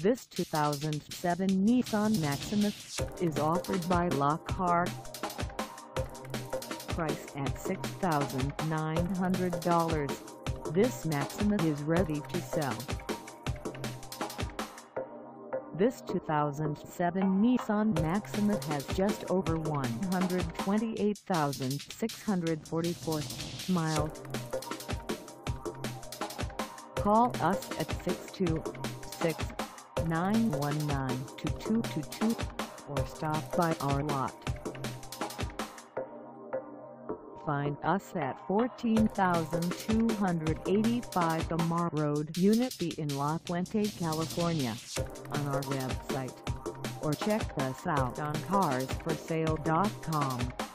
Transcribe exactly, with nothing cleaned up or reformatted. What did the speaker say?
This two thousand seven Nissan Maxima is offered by Lockhart. Priced at six thousand nine hundred dollars, this Maxima is ready to sell. This two thousand seven Nissan Maxima has just over one hundred twenty-eight thousand six hundred forty-four miles. Call us at six two six, nine one nine, two two two two or stop by our lot. Find us at fourteen thousand two hundred eighty-five Amar Road, Unit B in La Puente, California, on our website, or check us out on cars for sale dot com.